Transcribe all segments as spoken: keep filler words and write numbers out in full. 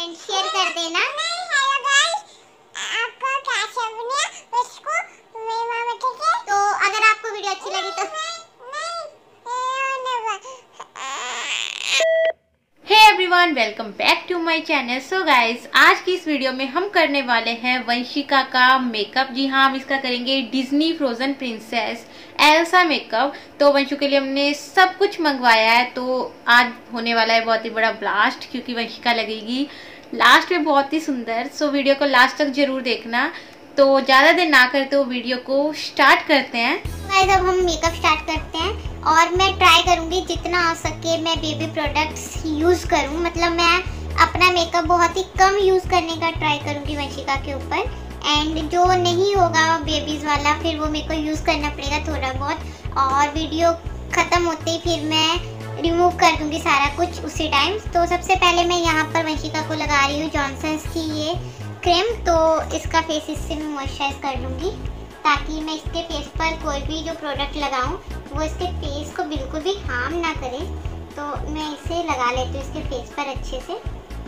Friend share कर देना। Hello guys, आपको कैसा बना उसको मेरी मामा ठीक है। तो अगर आपको वीडियो अच्छी लगी तो hey everyone, welcome back to my channel. So guys, आज की इस वीडियो में हम करने वाले हैं वंशिका का मेकअप। जी हाँ, हम इसका करेंगे Disney Frozen princess Elsa makeup. तो वंशु के लिए हमने सब कुछ मंगवाया है। तो आज होने वाला है बहुत ही बड़ा ब्लास्ट, क्योंकि वंशिका लगेगी लास्ट में बहुत ही सुंदर। सो वीडियो को लास्ट तक जरूर देखना। तो ज़्यादा देर ना करते हुए वीडियो को स्टार्ट करते हैं। गाइस, अब हम मेकअप स्टार्ट करते हैं और मैं ट्राई करूंगी जितना हो सके मैं बेबी प्रोडक्ट्स यूज़ करूं। मतलब मैं अपना मेकअप बहुत ही कम यूज़ करने का ट्राई करूंगी वंशिका के ऊपर। एंड जो नहीं होगा बेबीज़ वाला फिर वो मेरे को यूज़ करना पड़ेगा थोड़ा बहुत। और वीडियो ख़त्म होते ही फिर मैं रिमूव कर दूंगी सारा कुछ उसी टाइम। तो सबसे पहले मैं यहाँ पर वंशिका को लगा रही हूँ जॉनसन्स की ये क्रीम। तो इसका फेस इससे मैं मॉइस्चराइज कर लूँगी ताकि मैं इसके फेस पर कोई भी जो प्रोडक्ट लगाऊं वो इसके फेस को बिल्कुल भी हार्म ना करे। तो मैं इसे लगा लेती हूँ इसके फेस पर अच्छे से।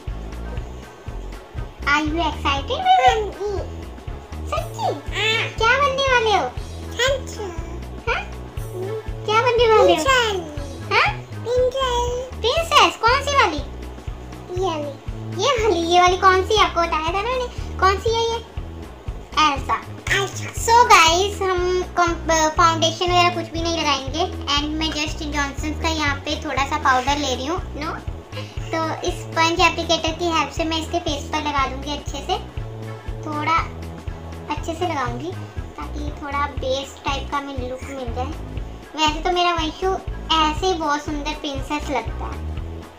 Are you excited? सच्ची? क्या बनने वाले हो? हाँ? क्या बनने वाले हो? हाँ? प्रिंसेस? कौन सी वाली? ये वाली। ये वाली ये वाली कौन सी? आपको बताया था ना मैंने। कौन सी है ये? एल्सा। सो गाइस, हम फाउंडेशन वगैरह कुछ भी नहीं लगाएंगे। एंड मैं जस्ट जॉनसन्स का यहाँ पे थोड़ा सा पाउडर ले रही हूँ। नो तो इस स्पंज एप्लीकेटर की हेल्प से मैं इसके फेस पर लगा दूंगी अच्छे से। थोड़ा अच्छे से लगाऊंगी ताकि थोड़ा बेस टाइप का मुझे लुक मिल जाए। वैसे तो मेरा वंशु ऐसे ही बहुत सुंदर प्रिंसेस लगता है,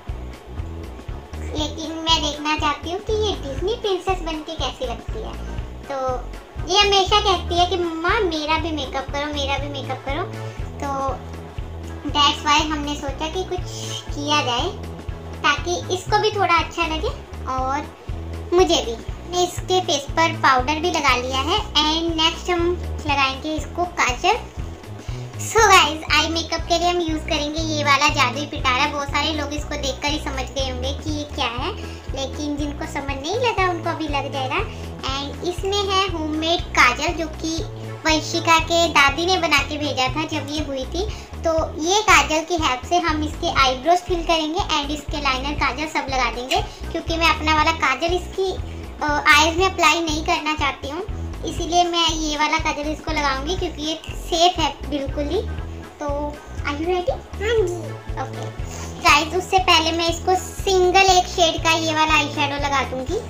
लेकिन मैं देखना चाहती हूँ कि ये डिज्नी प्रिंसेस बनके कैसी लगती है। तो ये हमेशा कहती है कि मम्मा मेरा भी मेकअप करो, मेरा भी मेकअप करो। तो दैट्स वाई हमने सोचा कि कुछ किया जाए ताकि इसको भी थोड़ा अच्छा लगे और मुझे भी। मैं इसके फेस पर पाउडर भी लगा लिया है। एंड नेक्स्ट हम लगाएंगे इसको काजल। सो गाइज, आई मेकअप के लिए हम यूज़ करेंगे ये वाला जादुई पिटारा। बहुत सारे लोग इसको देखकर ही समझ गए होंगे कि ये क्या है, लेकिन जिनको समझ नहीं लगा उनको अभी लग जाएगा। एंड इसमें है होममेड काजल जो कि वंशिका के दादी ने बना के भेजा था जब ये हुई थी। तो ये काजल की हेल्प से हम इसके आईब्रोज फिल करेंगे एंड इसके लाइनर काजल सब लगा देंगे। क्योंकि मैं अपना वाला काजल इसकी आईज में अप्लाई नहीं करना चाहती हूँ, इसीलिए मैं ये वाला काजल इसको लगाऊंगी क्योंकि ये सेफ है बिल्कुल ही। तो आर यू रेडी? हाँ जी। ओके गाइस, उससे पहले मैं इसको सिंगल एक शेड का ये वाला आई शेडो लगा दूंगी।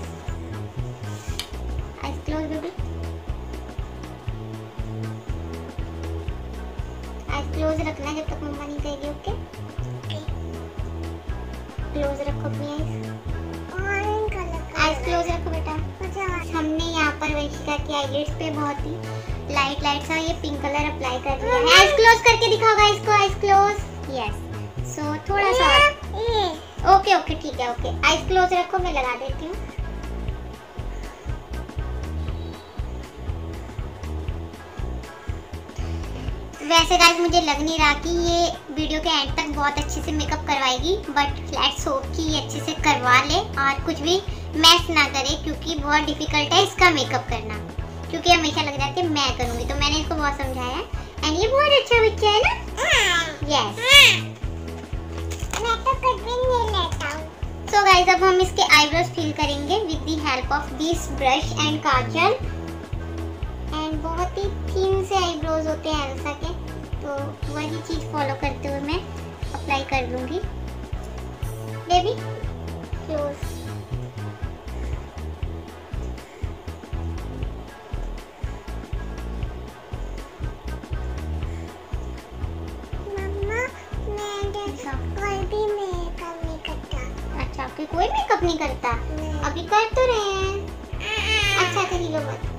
Eyes close baby, eyes close रखना जब तक मम्मा नहीं कहेगी। ओके क्लोज रखो अपनी आईज। आईज क्लोज रखो बेटा। हमने यहाँ पर वंशिका की आईलिड्स पे बहुत ही लाइट लाइट सा ये पिंक कलर अप्लाई कर दिया है। आईज क्लोज करके दिखाओ गाइस को। Eyes close. यस। सो थोड़ा सा। ओके ओके ठीक है। ओके आईज क्लोज रखो, मैं लगा देती हूँ। वैसे गाइस मुझे लग नहीं रहा कि ये वीडियो के एंड तक बहुत अच्छे से मेकअप करवाएगी, बट लेट्स होप कि ये अच्छे से करवा ले और कुछ भी मैस ना करे, क्योंकि बहुत डिफिकल्ट है इसका मेकअप करना। क्योंकि हमेशा लग जाती है मैं करूँगी, तो मैंने इसको बहुत समझाया है। एंड ये बहुत अच्छा बच्चा है ना। यस। मैं तो कुछ भी नहीं लेता हूँ। सो गाइस, अब हम इसके आईब्रोज फिल करेंगे with the help of this brush and काजल। एंड बहुत ही थिन से आईब्रोज होते हैं एल्सा के, तो वही चीज़ फॉलो करते हुए मैं अप्लाई कर दूंगी। Baby close. मम्मा मैं कोई भी मेकअप नहीं करता। अच्छा, आपके कोई मेकअप नहीं करता? अभी कर तो रहे हैं। अच्छा तो हिलो मत।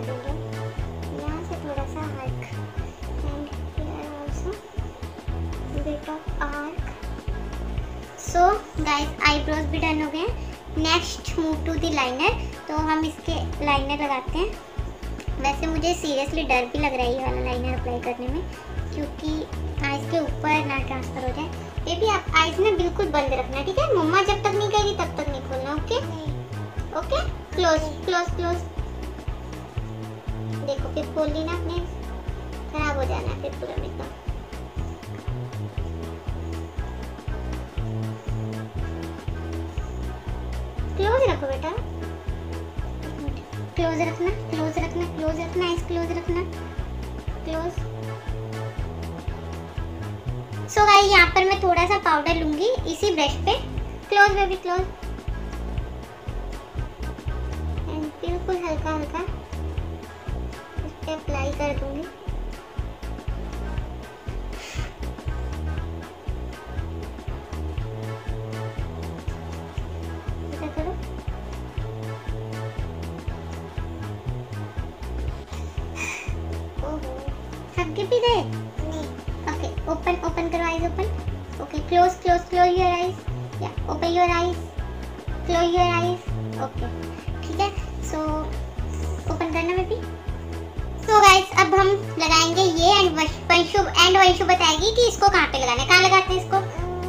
देंगे, यहाँ से थोड़ा सा arc and here also bit of arc. So guys eyebrows भी डन हो गए हैं। Next move to the liner. तो हम इसके लाइनर लगाते हैं। वैसे मुझे सीरियसली डर भी लग रहा है ये वाला लाइनर अप्लाई करने में, क्योंकि आइज के ऊपर ना ट्रांसफर हो जाए। बेबी आप आइज ना बिल्कुल बंद रखना, ठीक है? मम्मा जब तक नहीं कहेगी तब तक नहीं खोलना, okay? Okay, close close close. देखो फिर खोल ली ना आपने, खराब हो जाना फिर पूरा मेकअप। क्लोज रखो बेटा, क्लोज रखना, क्लोज रखना, क्लोज रखना, आइज क्लोज रखना, क्लोज। सो गाइस यहाँ पर मैं थोड़ा सा पाउडर लूंगी इसी ब्रश पे। क्लोज बेबी क्लोज, एंड बिल्कुल हल्का हल्का इस पे अप्लाई कर दूंगी। ऐसा करो। ओहो थक भी गए? Okay, open, open करो eyes open. Okay, close, close, close your eyes. Yeah, open your eyes. Close your eyes. Okay, ठीक है. So open करना बेबी. So guys, अब हम लगाएंगे ये एंड वंशु एंड वंशु बताएगी कि इसको कहाँ पे लगाना है. कहाँ लगाते हैं इसको?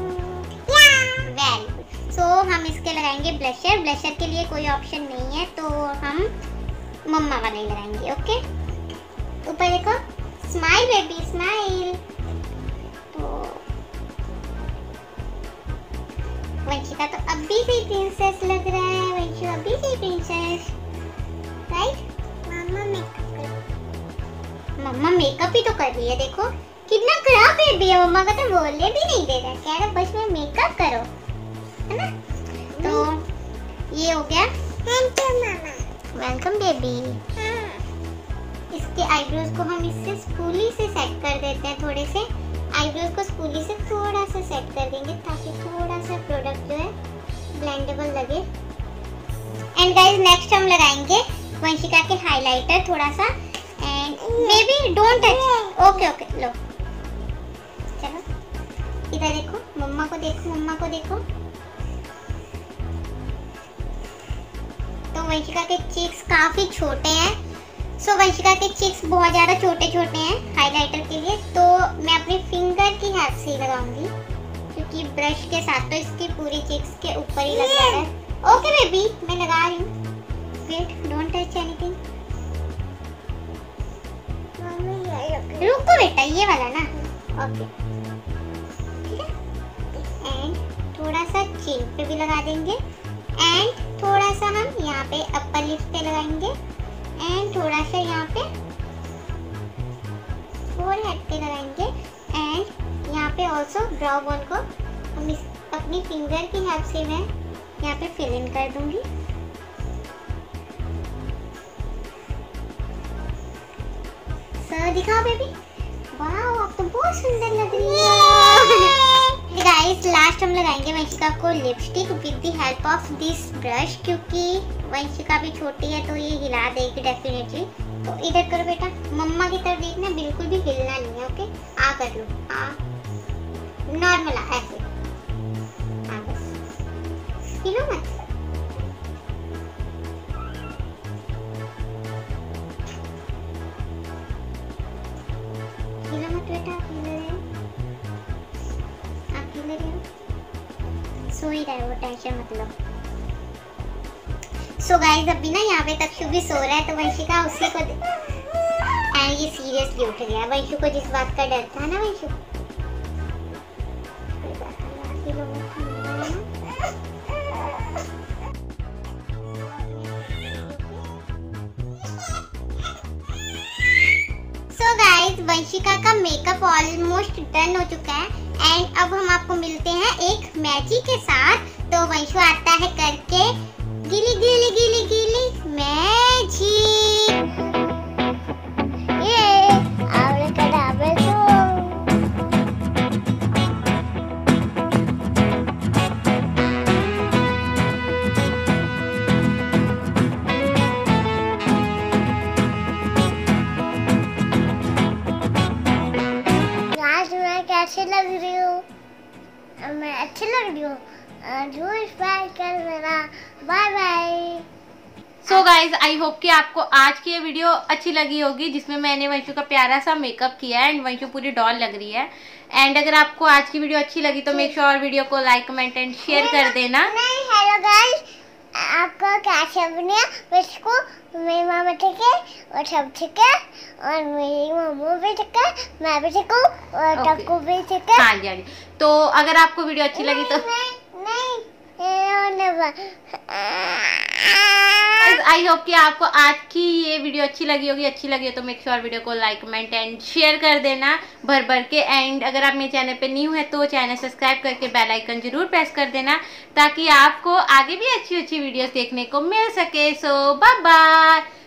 Well, so हम इसके लगाएंगे ब्लशर. ब्लशर के लिए कोई ऑप्शन नहीं है, तो हम मम्मा वाला ही लगाएंगे. ओके, ऊपर देखो. Smile baby, smile. वंशिका तो अभी से ही प्रिंसेस लग रहा है. वंशु अभी से ही प्रिंसेस, राइट? मम्मा मेकअप कर, मम्मा मेकअप ही तो कर रही है. देखो कितना खराब बेबी है. मम्मा का तो बोलने भी नहीं दे रहा, कह रहा बस में मेकअप करो, है ना? तो ये हो गया. थैंक यू मम्मा. Welcome baby. इसके आईब्रोज को हम इससे स्पूली से सेट कर देते हैं. थोड़े से आईब्रोज को स्पूली से थोड़ा सा सेट कर देंगे, ताकि थोड़ा सा प्रोडक्ट जो है ब्लेंडेबल लगे. एंड गाइस नेक्स्ट हम लगाएंगे वंशिका के हाइलाइटर थोड़ा सा. And baby don't touch. Okay okay लो, चलो इधर देखो, मम्मा को देखो, मम्मा को देखो. तो वंशिका के चीक्स काफी छोटे हैं. सो so, वंशिका के चीक्स बहुत ज़्यादा छोटे छोटे हैं हाइलाइटर के लिए, तो मैं अपनी फिंगर की हेल्प से ही लगाऊंगी, क्योंकि ब्रश के साथ तो इसकी पूरी चीक्स के ऊपर ही लग रहा है. ओके बेबी मैं लगा रही हूँ. Wait, don't touch anything. रुको बेटा, ये वाला ना. ओके ठीक है. एंड थोड़ा सा चिन पे भी लगा देंगे. एंड थोड़ा सा हम यहाँ पे अपर लिप्स पे लगाएंगे. एंड थोड़ा सा यहाँ पे फोरहेड पे लगाएंगे. एंड यहाँ पे ऑल्सो ब्राउ बोन को हम इस अपनी फिंगर की हेल्प से मैं यहाँ पे फिल इन कर दूंगी. सर दिखाओ बेबी. वाओ आप तो बहुत सुंदर लग रही है. गाइस लास्ट हम लगाएंगे वंशिका को lipstick with the help of this brush, क्योंकि वंशिका भी छोटी है तो ये हिला देगी डेफिनेटली. तो इधर करो बेटा, मम्मा की तरफ देखना, बिल्कुल भी हिलना नहीं है. ओके, आ कर लो, आ नॉर्मल आ ऐसे, आ बस हिलो मत. हिलो मत बेटा, आप हिल रहे हो, आप हिल रहे हो. सो ही रहे वो, टेंशन मत लो. सो गाइस अभी ना यहाँ पे तक्षु भी सो रहा है, तो वंशिका उसी को एंड ये सीरियसली उठ गया. वंशु को जिस बात का डर था ना, वंशु सो गाइस वंशिका का मेकअप ऑलमोस्ट डन हो चुका है. एंड अब हम आपको मिलते हैं एक मैजिक के साथ. तो वंशु आता है करके गिली गिली गिली गिली मैजिक. ये आब्राकडाब्रा. अच्छी लग रही हूँ, मैं अच्छी लग रही हूँ, जरूर बाय कर मेरा, bye bye. So guys I hope कि आपको आज की ये वीडियो अच्छी लगी होगी, जिसमें मैंने वंशु का प्यारा सा मेकअप किया है एंड वंशु पूरी डॉल लग रही है। एंड अगर आपको आज की वीडियो अच्छी लगी तो मेक श्योर वीडियो को लाइक कमेंट एंड शेयर कर देना। नहीं, हेलो गाइस, आपको कैसे बने मुझको, मेरी मामा ठीक है और सब ठीक है और मेरी मामा भी ठीक है, मैं भी ठीक हूँ और okay. टक्कू भी ठीक है। हाँ जी हाँ जी। तो अगर आपको वीडियो अच्छी लगी तो नहीं नहीं आई होप कि आपको आज की ये वीडियो अच्छी लगी होगी। अच्छी लगी हो तो मेक श्योर वीडियो को लाइक कमेंट एंड शेयर कर देना भर भर के। एंड अगर आप मेरे चैनल पे न्यू है तो चैनल सब्सक्राइब करके बेल आइकन जरूर प्रेस कर देना, ताकि आपको आगे भी अच्छी अच्छी वीडियोस देखने को मिल सके। So bye bye.